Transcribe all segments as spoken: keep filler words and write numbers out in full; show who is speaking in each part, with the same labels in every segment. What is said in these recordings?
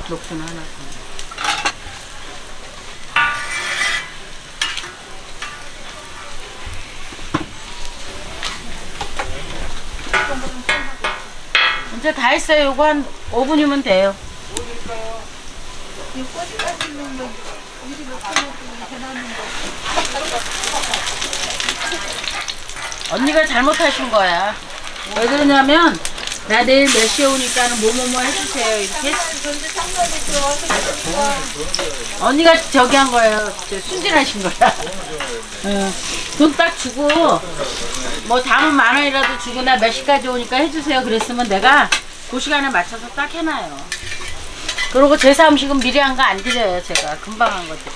Speaker 1: 녹슨 하나. 이제 다 했어요. 요거 한 오 분이면 돼요. 언니가 잘못하신 거야. 왜 그러냐면 나 내일 몇 시에 오니까는 뭐뭐뭐 해주세요 이렇게. 언니가 저기 한 거예요. 순진하신 거야. 응. 돈 딱 주고 뭐 담은 만 원이라도 주고 나 몇 시까지 오니까 해주세요 그랬으면 내가 그 시간에 맞춰서 딱 해놔요. 그리고 제사 음식은 미리 한 거 안 드려요. 제가 금방 한 거지.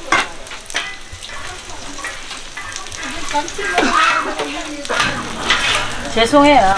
Speaker 1: 죄송해요.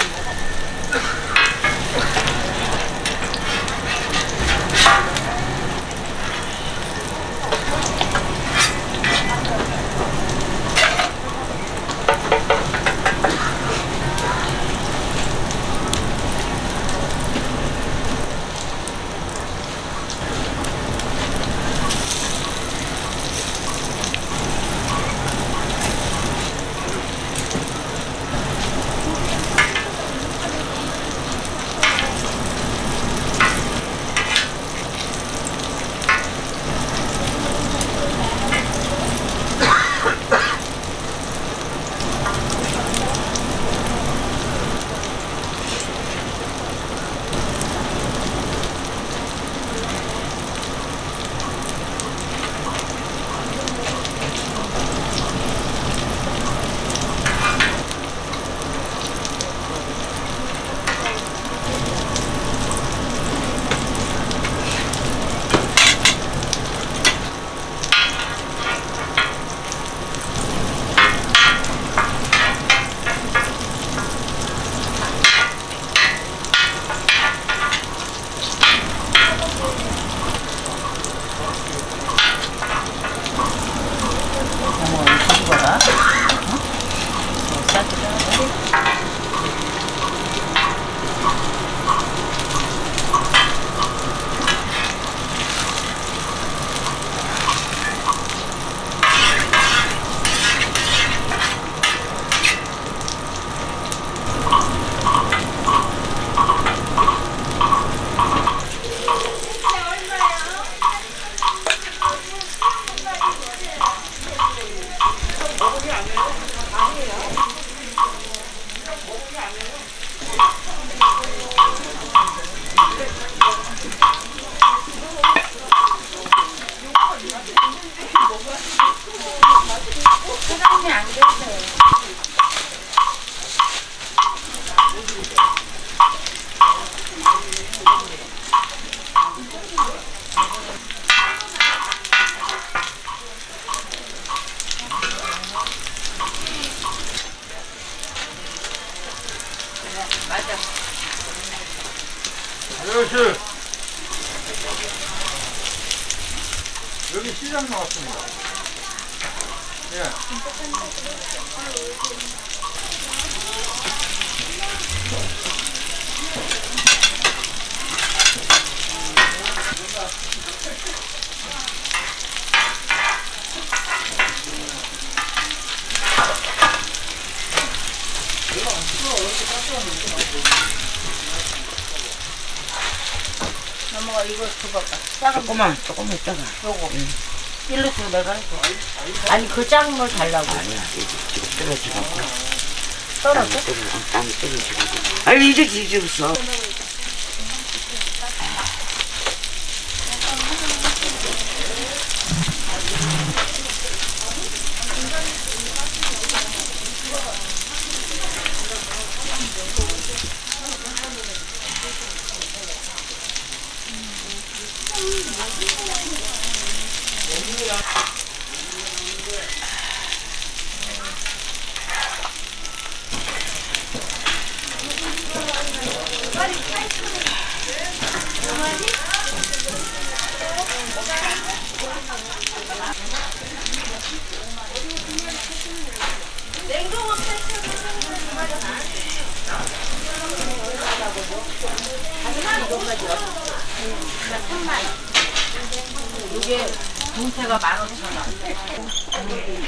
Speaker 2: 아저씨 여기 시장 나왔습니다. 예.
Speaker 1: 넘어가. 이거 줘봐봐. 작은
Speaker 3: 조금만, 조금만 있다가.
Speaker 1: 요거. 응. 일로 줘. 내가 할게. 아니 그 작은 걸 달라고.
Speaker 3: 아니야, 이제 지금 떨어지갖고.
Speaker 1: 떨어져?
Speaker 3: 땀이 떨어지갖고. 아니, 이제 뒤집었어.
Speaker 1: 삼만 원. 이게 동태가 만 오천 원.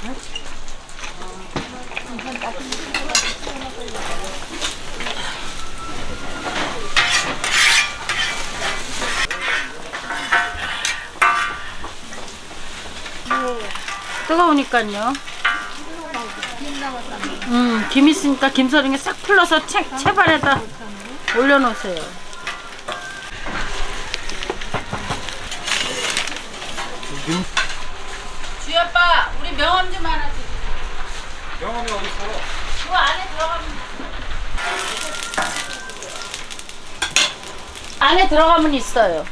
Speaker 1: 뜨거우니까요. 음, 김 있으니까 김서링에 싹 풀러서 채, 채반에다 올려놓으세요. 주희 아빠, 우리 명함 좀 하나 주세요.
Speaker 2: 명함이 어디 있어?
Speaker 1: 그 안에 들어가면 안에 들어가면 있어요.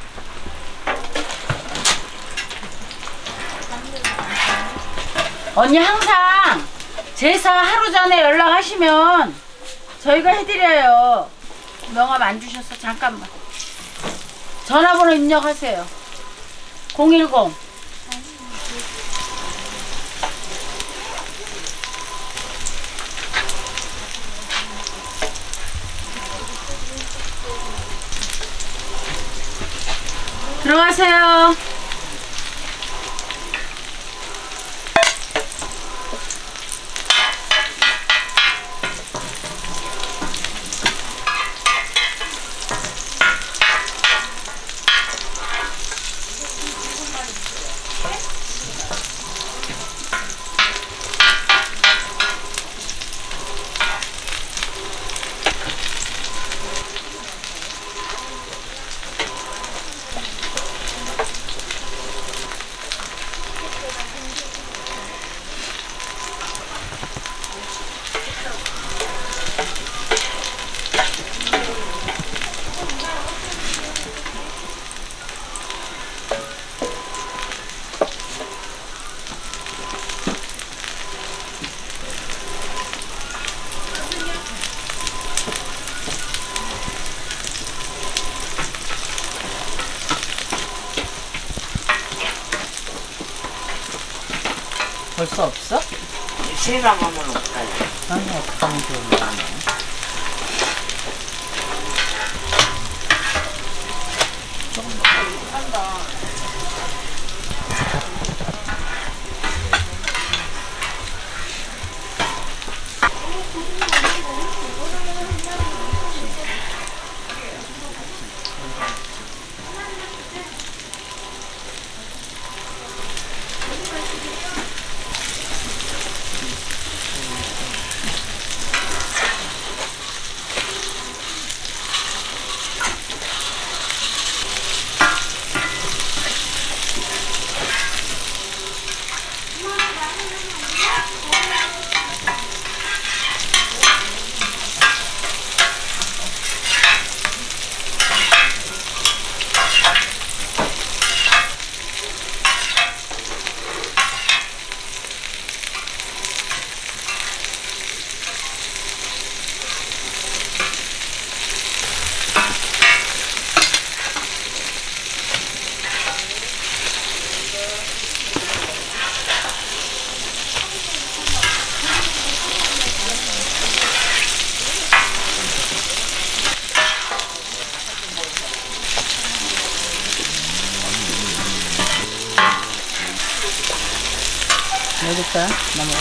Speaker 1: 언니 항상 제사 하루 전에 연락하시면 저희가 해드려요. 명함 안 주셔서 잠깐만. 전화번호 입력하세요. 공일공. 들어가세요. 벌써 없어?
Speaker 3: 세방 하면 없어요.
Speaker 1: 아니, 어떡하면 좋은데. 여기다 넘어가.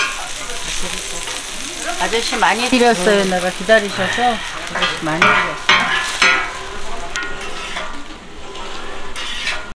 Speaker 1: 아저씨 많이 드렸어요. 내가 기다리셔서 아저씨 많이 드렸어요.